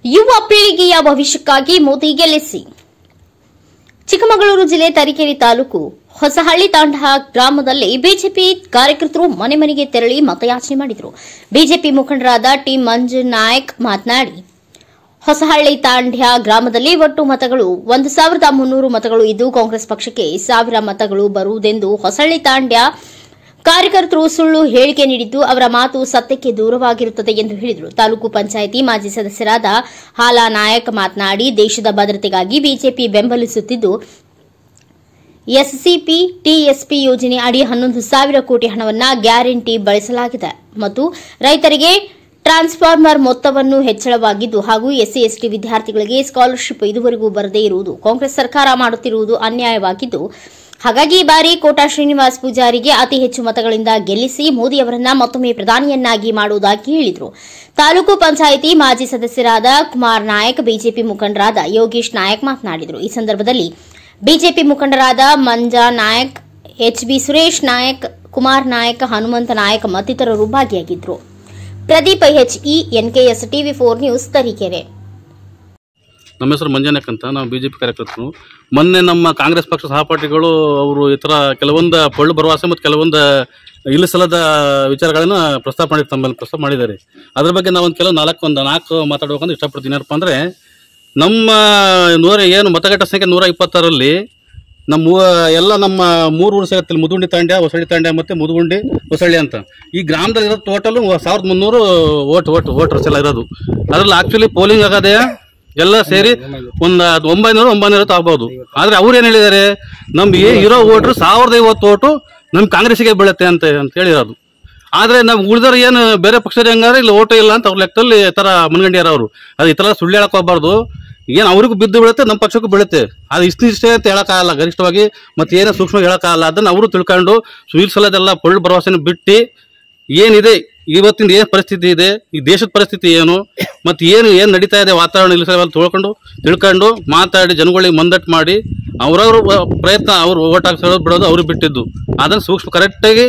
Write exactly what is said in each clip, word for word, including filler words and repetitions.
ಯುವ ಪೀಳಿಗೆಯ ಭವಿಷ್ಯಕ್ಕಾಗಿ ಮೋದಿ ಗೆಲ್ಲಿಸಿ. ಚಿಕ್ಕಮಗಳೂರು ಜಿಲ್ಲೆ ತರೀಕೆರೆ ತಾಲೂಕು ಹೊಸಹಳ್ಳಿ ತಾಂಡ ಗ್ರಾಮದಲ್ಲಿ ಬಿಜೆಪಿ ಕಾರ್ಯಕರ್ತರು ಮನೆ ಮನೆಗೆ ತೆರಳಿ ಮತಯಾಚನೆ ಮಾಡಿದರು. ಬಿಜೆಪಿ ಮುಖಂಡರಾದ ಟಿ ಮಂಜು ನಾಯಕ್ ಮಾತನಾಡಿ, ಹೊಸಹಳ್ಳಿ ತಾಂಡ್ಯ ಗ್ರಾಮದಲ್ಲಿ ಒಟ್ಟು ಮತಗಳು ಒಂದು ಸಾವಿರದ ಮುನ್ನೂರು ಮತಗಳು ಇದ್ದು ಕಾಂಗ್ರೆಸ್ ಪಕ್ಷಕ್ಕೆ ಸಾವಿರ ಮತಗಳು ಬರುವುದೆಂದು ಹೊಸಹಳ್ಳಿ ತಾಂಡ್ಯ ಕಾರ್ಯಕರ್ತರು ಸುಳ್ಳು ಹೇಳಿಕೆ ನೀಡಿದ್ದು ಅವರ ಮಾತು ಸತ್ಯಕ್ಕೆ ದೂರವಾಗಿರುತ್ತದೆ ಎಂದು ಹೇಳಿದರು. ತಾಲೂಕು ಪಂಚಾಯಿತಿ ಮಾಜಿ ಸದಸ್ಯರಾದ ಹಾಲಾ ನಾಯಕ್ ಮಾತನಾಡಿ, ದೇಶದ ಭದ್ರತೆಗಾಗಿ ಬಿಜೆಪಿ ಬೆಂಬಲಿಸುತ್ತಿದ್ದು ಎಸ್ಸಿಪಿ ಟಿಎಸ್ಪಿ ಯೋಜನೆ ಅಡಿ ಹನ್ನೊಂದು ಸಾವಿರ ಕೋಟಿ ಹಣವನ್ನು ಗ್ಯಾರಂಟಿ ಬಳಸಲಾಗಿದೆ ಮತ್ತು ರೈತರಿಗೆ ಟ್ರಾನ್ಸ್ಫಾರ್ಮರ್ ಮೊತ್ತವನ್ನು ಹೆಚ್ಚಳವಾಗಿದ್ದು ಹಾಗೂ ಎಸ್ಸಿ ಎಸ್ಟಿ ವಿದ್ಯಾರ್ಥಿಗಳಿಗೆ ಸ್ಕಾಲರ್ಶಿಪ್ ಇದುವರೆಗೂ ಬರದೇ ಇರುವುದು ಕಾಂಗ್ರೆಸ್ ಸರ್ಕಾರ ಮಾಡುತ್ತಿರುವುದು ಅನ್ಯಾಯವಾಗಿದ್ದು, ಹಾಗಾಗಿ ಈ ಬಾರಿ ಕೋಟಾ ಶ್ರೀನಿವಾಸ್ ಪೂಜಾರಿಗೆ ಅತಿ ಹೆಚ್ಚು ಮತಗಳಿಂದ ಗೆಲ್ಲಿಸಿ ಮೋದಿ ಅವರನ್ನ ಮತ್ತೊಮ್ಮೆ ಪ್ರಧಾನಿಯನ್ನಾಗಿ ಮಾಡುವುದಾಗಿ ಹೇಳಿದರು. ತಾಲೂಕು ಪಂಚಾಯಿತಿ ಮಾಜಿ ಸದಸ್ಯರಾದ ಕುಮಾರ್ ನಾಯಕ್, ಬಿಜೆಪಿ ಮುಖಂಡರಾದ ಯೋಗೇಶ್ ನಾಯಕ್ ಮಾತನಾಡಿದರು. ಈ ಸಂದರ್ಭದಲ್ಲಿ ಬಿಜೆಪಿ ಮುಖಂಡರಾದ ಮಂಜಾ ನಾಯಕ್, ಎಚ್ಬಿ ಸುರೇಶ್ ನಾಯಕ್, ಕುಮಾರ್ ನಾಯಕ್, ಹನುಮಂತ ನಾಯಕ್ ಮತ್ತಿತರರು ಭಾಗಿಯಾಗಿದ್ದರು. Pradeep H E N K S TV four news Tarikere. ನಮ್ಮ ಹೆಸರು ಮಂಜಾನಾಯಕ್ ಅಂತ, ನಾವು ಬಿಜೆಪಿ ಕಾರ್ಯಕರ್ತರು. ಮೊನ್ನೆ ನಮ್ಮ ಕಾಂಗ್ರೆಸ್ ಪಕ್ಷ ಸಹಪಾಠಿಗಳು ಅವರು ಈ ಥರ ಕೆಲವೊಂದು ಪೊಳ್ಳು ಭರವಸೆ ಮತ್ತು ಕೆಲವೊಂದು ಇಳಿಸಲದ ವಿಚಾರಗಳನ್ನು ಪ್ರಸ್ತಾಪ ಮಾಡಿ ತಮ್ಮಲ್ಲಿ ಪ್ರಸ್ತಾಪ ಮಾಡಿದ್ದಾರೆ. ಅದ್ರ ಬಗ್ಗೆ ನಾವು ಒಂದು ಕೆಲವು ನಾಲ್ಕು ಒಂದು ನಾಲ್ಕು ಮಾತಾಡ್ಬೇಕಂದ್ರೆ ಇಷ್ಟಪಡ್ತೀನಿ. ಏನಪ್ಪ ಅಂದರೆ, ನಮ್ಮ ನೂರ ಏನು ಮತಗಟ್ಟ ಸಂಖ್ಯೆ ನೂರ ಇಪ್ಪತ್ತಾರಲ್ಲಿ ನಮ್ಮ ಎಲ್ಲ ನಮ್ಮ ಮೂರು ಊರು ಸೇರುತ್ತೆ. ಮುದುಗುಂಡಿ ತಾಂಡ್ಯ, ಹೊಸಳ್ಳಿ ತಾಂಡ್ಯ ಮತ್ತು ಮುದುಗುಂಡಿ ಹೊಸಳ್ಳಿ ಅಂತ. ಈ ಗ್ರಾಮದಲ್ಲಿ ಇರೋದು ಟೋಟಲು ಸಾವಿರದ ಮುನ್ನೂರು ಓಟ್ ಓಟ್ ವೋಟರ್ಸ್ ಎಲ್ಲ ಇರೋದು. ಅದರಲ್ಲಿ ಆಕ್ಚುಲಿ ಪೋಲಿಂಗ್ ಆಗೋದೇ ಎಲ್ಲ ಸೇರಿ ಒಂದು ಒಂಬೈನೂರು ಒಂಬೈನೂರ ಆಗ್ಬೋದು. ಆದರೆ ಅವ್ರು ಏನು ಹೇಳಿದ್ದಾರೆ, ನಮ್ಗೆ ಇರೋ ಓಟ್ರು ಸಾವಿರದ ಐವತ್ತು ಓಟು ನಮ್ಮ ಕಾಂಗ್ರೆಸ್ಸಿಗೆ ಬೀಳುತ್ತೆ ಅಂತ ಅಂತ ಹೇಳಿರೋದು. ಆದರೆ ನಾವು ಉಳಿದವ್ರು ಏನು ಬೇರೆ ಪಕ್ಷದ ಹೆಂಗಾದ್ರೆ ಇಲ್ಲಿ ಓಟು ಇಲ್ಲ ಅಂತ ಅವ್ರ ಲೆಕ್ಕದಲ್ಲಿ ಈ ಥರ ಮನ್ಗಂಡ್ಯಾರ ಅವರು. ಅದು ಈ ಥರ ಸುಳ್ಳು ಹೇಳಕ್ ಹೋಗ್ಬಾರ್ದು. ಏನು ಅವ್ರಿಗೂ ಬಿದ್ದು ಬೀಳುತ್ತೆ, ನಮ್ಮ ಪಕ್ಷಕ್ಕೂ ಬೀಳುತ್ತೆ. ಅದು ಇಷ್ಟಿಷ್ಟೇ ಅಂತ ಹೇಳೋಕ್ಕಾಗಲ್ಲ ಗರಿಷ್ಠವಾಗಿ, ಮತ್ತು ಏನೋ ಸೂಕ್ಷ್ಮವಾಗಿ ಹೇಳೋಕ್ಕಾಗಲ್ಲ. ಅದನ್ನು ಅವರು ತಿಳ್ಕೊಂಡು ಸುಯಿಲ್ಸಲದೆಲ್ಲ ಪೊಳ್ಳು ಭರವಸೆನ ಬಿಟ್ಟು ಏನಿದೆ ಇವತ್ತಿನ ಏನು ಪರಿಸ್ಥಿತಿ ಇದೆ, ಈ ದೇಶದ ಪರಿಸ್ಥಿತಿ ಏನು ಮತ್ತು ಏನು ಏನು ನಡೀತಾ ಇದೆ ವಾತಾವರಣ ಇಲ್ಲಿಸಲ್ಲ ತಿಳ್ಕೊಂಡು ತಿಳ್ಕೊಂಡು ಮಾತಾಡಿ ಜನಗಳಿಗೆ ಮಂದಟ್ಟು ಮಾಡಿ ಅವರವ್ರ ಪ್ರಯತ್ನ ಅವರು ಓಟ್ ಹಾಕ್ಸೋದು ಬಿಡೋದು ಅವ್ರಿಗೆ ಬಿಟ್ಟಿದ್ದು. ಅದನ್ನು ಸೂಕ್ಷ್ಮ ಕರೆಕ್ಟಾಗಿ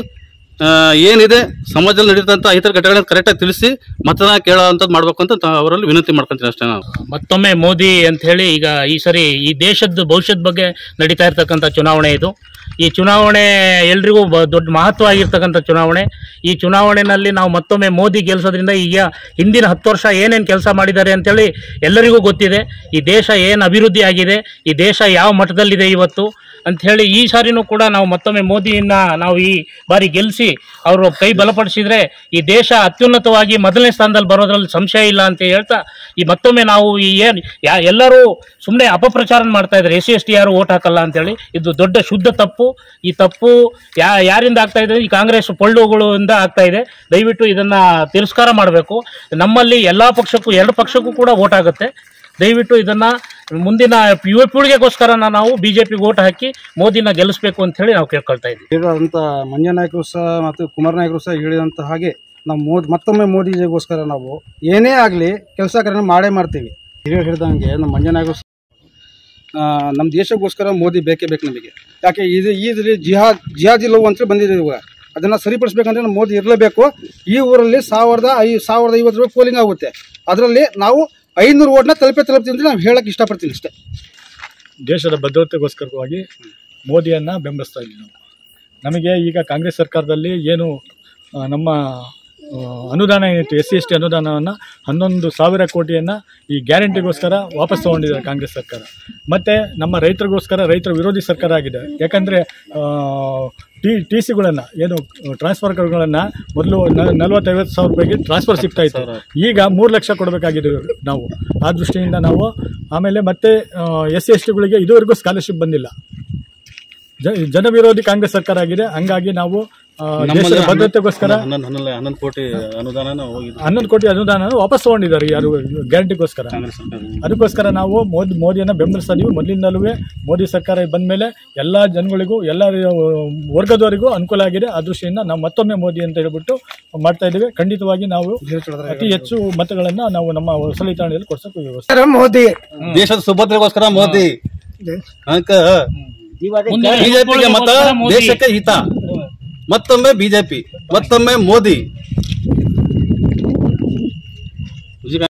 ಏನಿದೆ ಸಮಾಜದಲ್ಲಿ ನಡೀತಂಥ ಇತರ ಘಟನೆಗಳನ್ನ ಕರೆಕ್ಟಾಗಿ ತಿಳಿಸಿ ಮತದಾನ ಕೇಳೋವಂಥದ್ದು ಮಾಡಬೇಕು ಅಂತ ಅವರಲ್ಲಿ ವಿನಂತಿ ಮಾಡ್ಕೊಂತೀನಿ ಅಷ್ಟೇ. ನಾವು ಮತ್ತೊಮ್ಮೆ ಮೋದಿ ಅಂತ ಹೇಳಿ ಈಗ ಈ ಸರಿ ಈ ದೇಶದ ಭವಿಷ್ಯದ ಬಗ್ಗೆ ನಡೀತಾ ಇರ್ತಕ್ಕಂಥ ಚುನಾವಣೆ ಇದು. ಈ ಚುನಾವಣೆ ಎಲ್ರಿಗೂ ದೊಡ್ಡ ಮಹತ್ವ ಆಗಿರ್ತಕ್ಕಂಥ ಚುನಾವಣೆ. ಈ ಚುನಾವಣೆಯಲ್ಲಿ ನಾವು ಮತ್ತೊಮ್ಮೆ ಮೋದಿ ಗೆಲ್ಲಿಸೋದ್ರಿಂದ ಈಗ ಹಿಂದಿನ ಹತ್ತು ವರ್ಷ ಏನೇನು ಕೆಲಸ ಮಾಡಿದ್ದಾರೆ ಅಂತೇಳಿ ಎಲ್ಲರಿಗೂ ಗೊತ್ತಿದೆ. ಈ ದೇಶ ಏನು ಅಭಿವೃದ್ಧಿ ಆಗಿದೆ, ಈ ದೇಶ ಯಾವ ಮಟ್ಟದಲ್ಲಿದೆ ಇವತ್ತು ಅಂಥೇಳಿ ಈ ಸಾರಿನೂ ಕೂಡ ನಾವು ಮತ್ತೊಮ್ಮೆ ಮೋದಿಯನ್ನ ನಾವು ಈ ಬಾರಿ ಗೆಲ್ಲಿಸಿ ಅವರು ಕೈ ಬಲಪಡಿಸಿದರೆ ಈ ದೇಶ ಅತ್ಯುನ್ನತವಾಗಿ ಮೊದಲನೇ ಸ್ಥಾನದಲ್ಲಿ ಬರೋದ್ರಲ್ಲಿ ಸಂಶಯ ಇಲ್ಲ ಅಂತ ಹೇಳ್ತಾ, ಈ ಮತ್ತೊಮ್ಮೆ ನಾವು ಈ ಏನು ಯಾ ಎಲ್ಲರೂ ಸುಮ್ಮನೆ ಅಪಪ್ರಚಾರ ಮಾಡ್ತಾ ಇದ್ದಾರೆ, ಎಸ್ ಸಿ ಎಸ್ ಟಿ ಯಾರು ಓಟ್ ಹಾಕಲ್ಲ ಅಂತೇಳಿ. ಇದು ದೊಡ್ಡ ಶುದ್ಧ ತಪ್ಪು. ಈ ತಪ್ಪು ಯಾ ಯಾರಿಂದ ಆಗ್ತಾ ಇದೆ, ಈ ಕಾಂಗ್ರೆಸ್ ಪೊಳ್ಳುಗಳಿಂದ ಆಗ್ತಾ ಇದೆ. ದಯವಿಟ್ಟು ಇದನ್ನು ತಿರಸ್ಕಾರ ಮಾಡಬೇಕು. ನಮ್ಮಲ್ಲಿ ಎಲ್ಲ ಪಕ್ಷಕ್ಕೂ ಎರಡು ಪಕ್ಷಕ್ಕೂ ಕೂಡ ಓಟ್ ಆಗುತ್ತೆ. ದಯವಿಟ್ಟು ಇದನ್ನು ಮುಂದಿನ ಯುವ ಪೀಳಿಗೆಗೋಸ್ಕರ ನಾವು ಬಿಜೆಪಿಗೆ ಓಟ್ ಹಾಕಿ ಮೋದಿನ ಗೆಲ್ಲಿಸಬೇಕು ಅಂತ ಹೇಳಿ ನಾವು ಕೇಳ್ಕೊಳ್ತಾ ಇದ್ದೀವಿ. ಹೇಳಿದಂಥ ಮಂಜ ನಾಯಕರು ಸಹ ಮತ್ತು ಕುಮಾರ್ ನಾಯಕರು ಸಹ ಹೇಳಿದಂಥ ಹಾಗೆ ನಾವು ಮೋದಿ ಮತ್ತೊಮ್ಮೆ ಮೋದಿಗೋಸ್ಕರ ನಾವು ಏನೇ ಆಗಲಿ ಕೆಲಸ ಕಾರ್ಯ ಮಾಡೇ ಮಾಡ್ತೀವಿ. ಹಿರಿಯರು ಹೇಳಿದಂಗೆ ನಮ್ಮ ಮಂಜ ನಾಯಕರು ನಮ್ಮ ದೇಶಕ್ಕೋಸ್ಕರ ಮೋದಿ ಬೇಕೇ ಬೇಕು ನಮಗೆ. ಯಾಕೆ ಇದು ಈದ್ರಲ್ಲಿ ಜಿಹಾದ್ ಜಿಹಾದಿ ಲವ್ ಅಂತೇಳಿ ಬಂದಿದೆ. ಇವಾಗ ಅದನ್ನು ಸರಿಪಡಿಸ್ಬೇಕಂದ್ರೆ ನಮ್ಮ ಮೋದಿ ಇರಲೇಬೇಕು. ಈ ಊರಲ್ಲಿ ಸಾವಿರದ ಐ ಸಾವಿರದ ಐವತ್ತು ರೂಪಾಯಿ ಪೋಲಿಂಗ್ ಆಗುತ್ತೆ. ಅದರಲ್ಲಿ ನಾವು ಐನೂರು ಓಟ್ನ ತಲುಪೇ ತಲುಪ್ತೀವಿ ಅಂತ ನಾವು ಹೇಳಕ್ಕೆ ಇಷ್ಟಪಡ್ತೀನಿ ಅಷ್ಟೇ. ದೇಶದ ಭದ್ರತೆಗೋಸ್ಕರವಾಗಿ ಮೋದಿಯನ್ನು ಬೆಂಬಲಿಸ್ತಾ ಇದ್ದೀವಿ ನಾವು. ನಮಗೆ ಈಗ ಕಾಂಗ್ರೆಸ್ ಸರ್ಕಾರದಲ್ಲಿ ಏನು ನಮ್ಮ ಅನುದಾನ ಏನಿತ್ತು, ಎಸ್ ಸಿ ಎಸ್ ಟಿ ಅನುದಾನವನ್ನು ಹನ್ನೊಂದು ಸಾವಿರ ಕೋಟಿಯನ್ನು ಈ ಗ್ಯಾರಂಟಿಗೋಸ್ಕರ ವಾಪಸ್ ತೊಗೊಂಡಿದ್ದಾರೆ ಕಾಂಗ್ರೆಸ್ ಸರ್ಕಾರ. ಮತ್ತು ನಮ್ಮ ರೈತರಿಗೋಸ್ಕರ ರೈತರ ವಿರೋಧಿ ಸರ್ಕಾರ ಆಗಿದೆ. ಯಾಕಂದರೆ ಟಿ ಟಿ ಸಿಗಳನ್ನು ಏನು ಟ್ರಾನ್ಸ್ಫರ್ಗಳನ್ನು ಮೊದಲು ನಲ್ವತ್ತೈವತ್ತು ಸಾವಿರ ರೂಪಾಯಿಗೆ ಟ್ರಾನ್ಸ್ಫರ್ ಸಿಗ್ತಾ ಇತ್ತು. ಈಗ ಮೂರು ಲಕ್ಷ ಕೊಡಬೇಕಾಗಿದೆ ನಾವು. ಆ ದೃಷ್ಟಿಯಿಂದ ನಾವು ಆಮೇಲೆ ಮತ್ತೆ ಎಸ್ ಸಿ ಎಸ್ ಟಿಗಳಿಗೆ ಇದುವರೆಗೂ ಸ್ಕಾಲರ್ಶಿಪ್ ಬಂದಿಲ್ಲ. ಜನ ವಿರೋಧಿ ಕಾಂಗ್ರೆಸ್ ಸರ್ಕಾರ ಆಗಿದೆ. ಹಂಗಾಗಿ ನಾವು ದೇಶದ ಭದ್ರತೆಗೋಸ್ಕರ ಹನ್ನೊಂದು ಕೋಟಿ ಅನುದಾನ ಹನ್ನೊಂದು ಕೋಟಿ ಅನುದಾನ ವಾಪಸ್ ತಗೊಂಡಿದ್ದಾರೆ ಯಾರು ಗ್ಯಾರಂಟಿಗೋಸ್ಕರ. ಅದಕ್ಕೋಸ್ಕರ ನಾವು ಮೋದಿ ಮೋದಿಯನ್ನು ಬೆಂಬಲಿಸ್ತಾ ಇದೀವಿ. ಮೊದಲಿಂದಲೂ ಮೋದಿ ಸರ್ಕಾರ ಬಂದ ಮೇಲೆ ಎಲ್ಲ ಜನಗಳಿಗೂ ಎಲ್ಲ ವರ್ಗದವರಿಗೂ ಅನುಕೂಲ ಆಗಿದೆ. ಆ ದೃಷ್ಟಿಯಿಂದ ನಾವು ಮತ್ತೊಮ್ಮೆ ಮೋದಿ ಅಂತ ಹೇಳ್ಬಿಟ್ಟು ಮಾಡ್ತಾ ಇದ್ದೀವಿ. ಖಂಡಿತವಾಗಿ ನಾವು ಅತಿ ಹೆಚ್ಚು ಮತಗಳನ್ನು ನಾವು ನಮ್ಮ ಹೊಸಳ್ಳಿ ತಾಂಡದಲ್ಲಿ ಕೊಡ್ಸಕ್ಕೆ ವ್ಯವಸ್ಥೆ. ಮೋದಿ ದೇಶದ ಸುಭದ್ರಗೋಸ್ಕರ ಮೋದಿ, ಬಿಜೆಪಿಗೆ ಮತ ದೇಶಕ್ಕೆ ಹಿತ. ಮತ್ತೊಮ್ಮೆ ಬಿಜೆಪಿ, ಮತ್ತೊಮ್ಮೆ ಮೋದಿ.